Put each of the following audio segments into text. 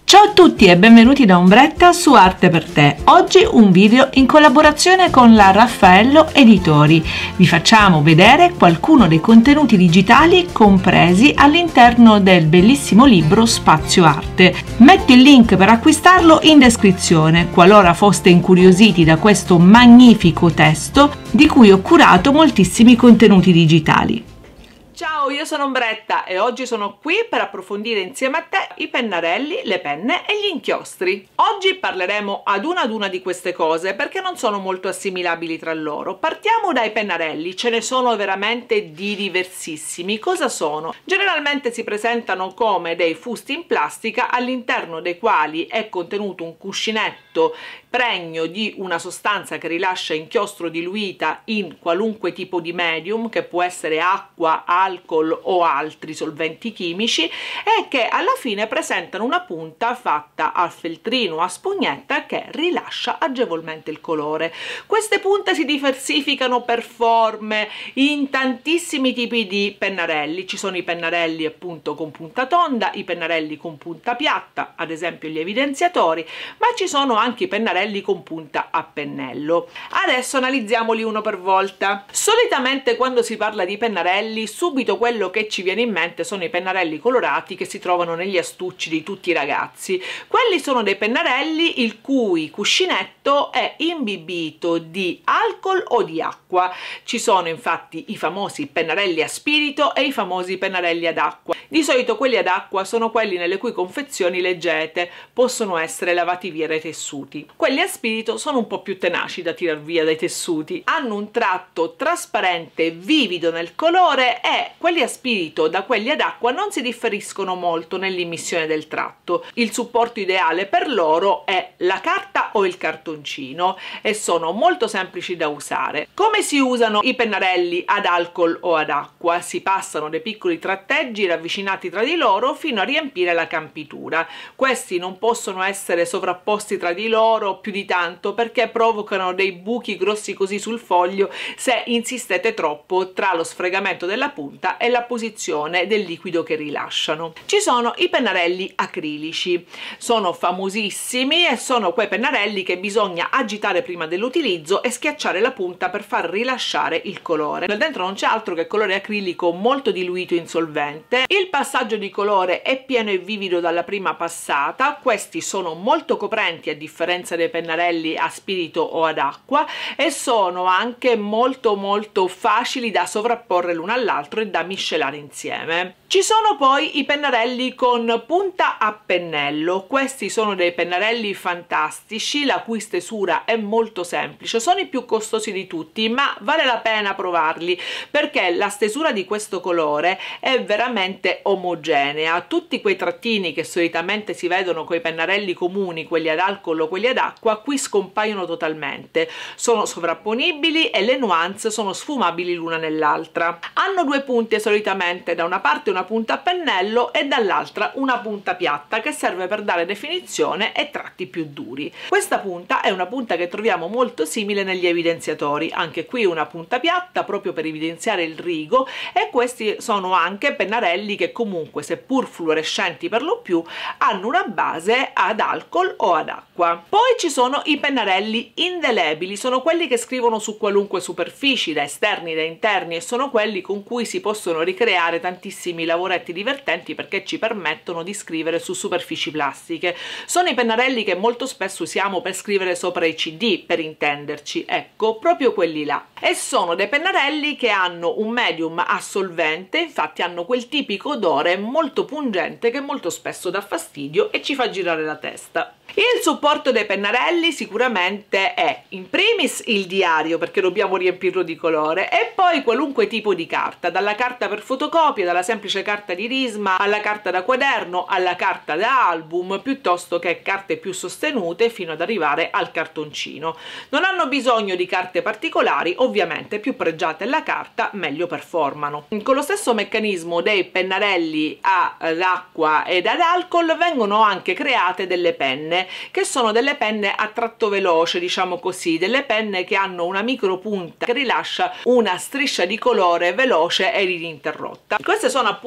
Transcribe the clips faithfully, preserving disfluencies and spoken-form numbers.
Ciao a tutti e benvenuti da Ombretta su Arte per Te. Oggi un video in collaborazione con la Raffaello Editori. Vi facciamo vedere qualcuno dei contenuti digitali compresi all'interno del bellissimo libro Spazio Arte. Metto il link per acquistarlo in descrizione, qualora foste incuriositi da questo magnifico testo di cui ho curato moltissimi contenuti digitali. Ciao, io sono Ombretta e oggi sono qui per approfondire insieme a te i pennarelli, le penne e gli inchiostri. Oggi parleremo ad una ad una di queste cose perché non sono molto assimilabili tra loro. Partiamo dai pennarelli, ce ne sono veramente di diversissimi. Cosa sono? Generalmente si presentano come dei fusti in plastica all'interno dei quali è contenuto un cuscinetto pregno di una sostanza che rilascia inchiostro diluita in qualunque tipo di medium, che può essere acqua, alcol o altri solventi chimici, e che alla fine presentano una punta fatta a feltrino o a spugnetta che rilascia agevolmente il colore. Queste punte si diversificano per forme in tantissimi tipi di pennarelli. Ci sono i pennarelli appunto con punta tonda, i pennarelli con punta piatta, ad esempio gli evidenziatori, ma ci sono anche i pennarelli con punta a pennello. Adesso analizziamoli uno per volta. Solitamente quando si parla di pennarelli, subito quello che ci viene in mente sono i pennarelli colorati che si trovano negli astucci di tutti i ragazzi. Quelli sono dei pennarelli il cui cuscinetto è imbibito di alcol o di acqua. Ci sono infatti i famosi pennarelli a spirito e i famosi pennarelli ad acqua. Di solito quelli ad acqua sono quelli nelle cui confezioni leggete possono essere lavati via dai tessuti. Quelli a spirito sono un po' più tenaci da tirar via dai tessuti, hanno un tratto trasparente vivido nel colore e quelli a spirito da quelli ad acqua non si differiscono molto nell'immissione del tratto. Il supporto ideale per loro è la carta o il cartoncino e sono molto semplici da usare. Come si usano i pennarelli ad alcol o ad acqua? Si passano dei piccoli tratteggi ravvicinati tra di loro fino a riempire la campitura. Questi non possono essere sovrapposti tra di loro più di tanto perché provocano dei buchi grossi così sul foglio se insistete troppo tra lo sfregamento della punta e la posizione del liquido che rilasciano. Ci sono i pennarelli acrilici, sono famosissimi e sono quei pennarelli che bisogna agitare prima dell'utilizzo e schiacciare la punta per far rilasciare il colore. Nel dentro non c'è altro che colore acrilico molto diluito in solvente. Il passaggio di colore è pieno e vivido dalla prima passata. Questi sono molto coprenti a differenza dei pennarelli a spirito o ad acqua e sono anche molto molto facili da sovrapporre l'uno all'altro e da miscelare insieme. Ci sono poi i pennarelli con punta a pennello. Questi sono dei pennarelli fantastici la cui stesura è molto semplice, sono i più costosi di tutti ma vale la pena provarli perché la stesura di questo colore è veramente omogenea. Tutti quei trattini che solitamente si vedono con i pennarelli comuni, quelli ad alcol o quelli ad acqua, qui scompaiono totalmente, sono sovrapponibili e le nuance sono sfumabili l'una nell'altra. Hanno due punte solitamente, da una parte una punta a pennello e dall'altra una punta piatta che serve per dare definizione e tratti più duri. Questa punta è una punta che troviamo molto simile negli evidenziatori, anche qui una punta piatta proprio per evidenziare il rigo, e questi sono anche pennarelli che comunque, seppur fluorescenti per lo più, hanno una base ad alcol o ad acqua. Poi ci sono i pennarelli indelebili, sono quelli che scrivono su qualunque superficie, da esterni da interni, e sono quelli con cui si possono ricreare tantissimi lavoretti divertenti perché ci permettono di scrivere su superfici plastiche. Sono i pennarelli che molto spesso usiamo per scrivere sopra i C D, per intenderci, ecco, proprio quelli là. E sono dei pennarelli che hanno un medium a solvente, infatti hanno quel tipico odore molto pungente che molto spesso dà fastidio e ci fa girare la testa. Il supporto dei pennarelli sicuramente è in primis il diario, perché dobbiamo riempirlo di colore, e poi qualunque tipo di carta, dalla carta per fotocopia, dalla semplice carta di risma alla carta da quaderno, alla carta da album, piuttosto che carte più sostenute fino ad arrivare al cartoncino. Non hanno bisogno di carte particolari, ovviamente più pregiata è la carta meglio performano. Con lo stesso meccanismo dei pennarelli ad acqua ed ad alcol vengono anche create delle penne che sono delle penne a tratto veloce, diciamo così, delle penne che hanno una micro punta che rilascia una striscia di colore veloce ed ininterrotta. Queste sono appunto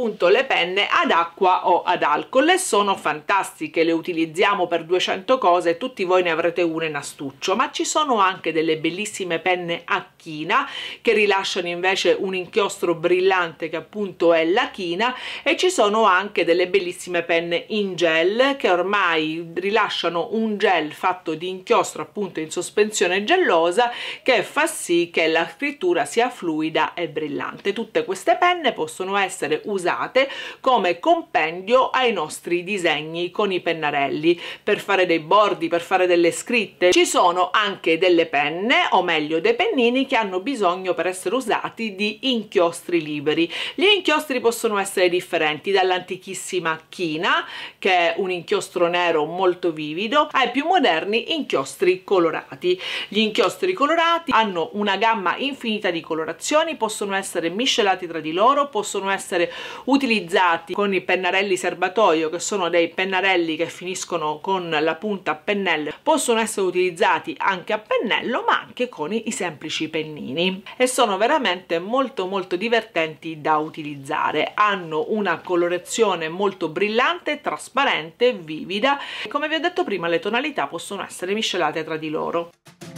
appunto le penne ad acqua o ad alcol e sono fantastiche, le utilizziamo per duecento cose, tutti voi ne avrete una in astuccio, ma ci sono anche delle bellissime penne a china che rilasciano invece un inchiostro brillante che appunto è la china, e ci sono anche delle bellissime penne in gel che ormai rilasciano un gel fatto di inchiostro appunto in sospensione gellosa che fa sì che la scrittura sia fluida e brillante. Tutte queste penne possono essere usate come compendio ai nostri disegni con i pennarelli, per fare dei bordi, per fare delle scritte. Ci sono anche delle penne, o meglio dei pennini, che hanno bisogno per essere usati di inchiostri liberi. Gli inchiostri possono essere differenti, dall'antichissima china, che è un inchiostro nero molto vivido, ai più moderni inchiostri colorati. Gli inchiostri colorati hanno una gamma infinita di colorazioni, possono essere miscelati tra di loro, possono essere utilizzati con i pennarelli serbatoio, che sono dei pennarelli che finiscono con la punta a pennello, possono essere utilizzati anche a pennello, ma anche con i semplici pennini, e sono veramente molto molto divertenti da utilizzare. Hanno una colorazione molto brillante, trasparente, vivida, e come vi ho detto prima le tonalità possono essere miscelate tra di loro.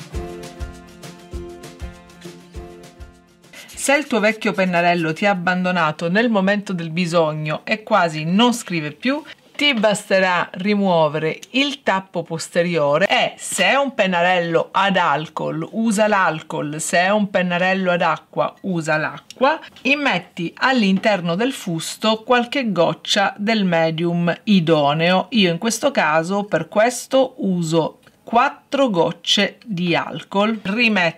Se il tuo vecchio pennarello ti ha abbandonato nel momento del bisogno e quasi non scrive più, ti basterà rimuovere il tappo posteriore e, se è un pennarello ad alcol, usa l'alcol, se è un pennarello ad acqua, usa l'acqua. Immetti all'interno del fusto qualche goccia del medium idoneo. Io in questo caso per questo uso quattro gocce di alcol. Rimetti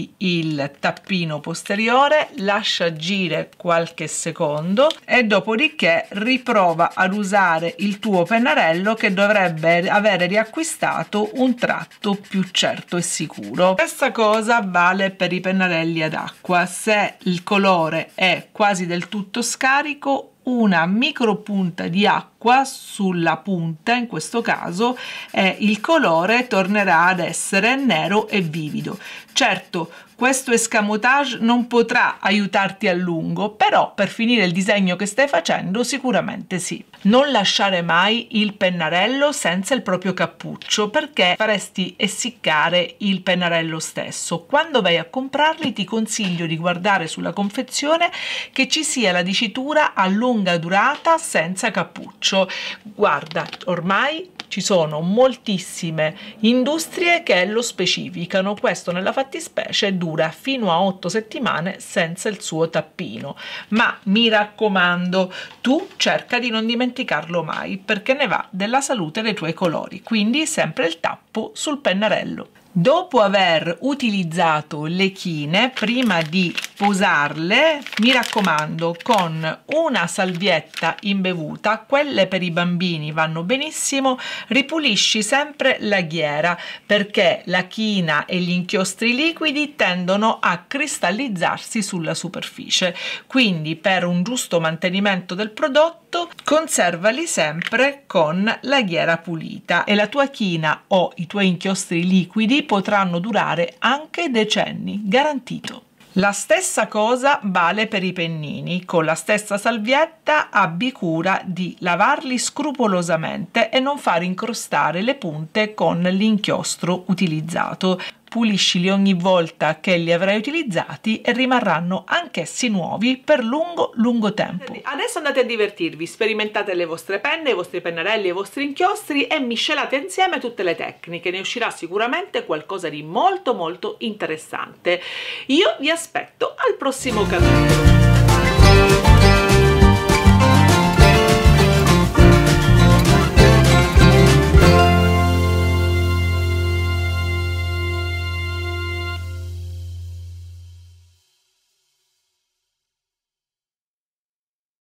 il tappino posteriore, lascia agire qualche secondo e dopodiché riprova ad usare il tuo pennarello, che dovrebbe avere riacquistato un tratto più certo e sicuro. Questa cosa vale per i pennarelli ad acqua. Se il colore è quasi del tutto scarico, una micro punta di acqua sulla punta, in questo caso, e il colore tornerà ad essere nero e vivido. Certo, questo escamotage non potrà aiutarti a lungo, però per finire il disegno che stai facendo sicuramente sì. Non lasciare mai il pennarello senza il proprio cappuccio, perché faresti essiccare il pennarello stesso. Quando vai a comprarli ti consiglio di guardare sulla confezione che ci sia la dicitura a lunga durata senza cappuccio. Guarda, ormai ci sono moltissime industrie che lo specificano. Questo nella fattispecie dura fino a otto settimane senza il suo tappino, ma mi raccomando, tu cerca di non dimenticarlo mai, perché ne va della salute dei tuoi colori. Quindi sempre il tappo sul pennarello. Dopo aver utilizzato le chine, prima di posarle, mi raccomando, con una salvietta imbevuta, quelle per i bambini vanno benissimo, ripulisci sempre la ghiera, perché la china e gli inchiostri liquidi tendono a cristallizzarsi sulla superficie. Quindi per un giusto mantenimento del prodotto conservali sempre con la ghiera pulita, e la tua china o i tuoi inchiostri liquidi potranno durare anche decenni, garantito. La stessa cosa vale per i pennini. Con la stessa salvietta abbi cura di lavarli scrupolosamente e non far incrostare le punte con l'inchiostro utilizzato. Puliscili ogni volta che li avrai utilizzati e rimarranno anch'essi nuovi per lungo lungo tempo. Adesso andate a divertirvi, sperimentate le vostre penne, i vostri pennarelli, i vostri inchiostri e miscelate insieme tutte le tecniche. Ne uscirà sicuramente qualcosa di molto molto interessante. Io vi aspetto al prossimo capitolo.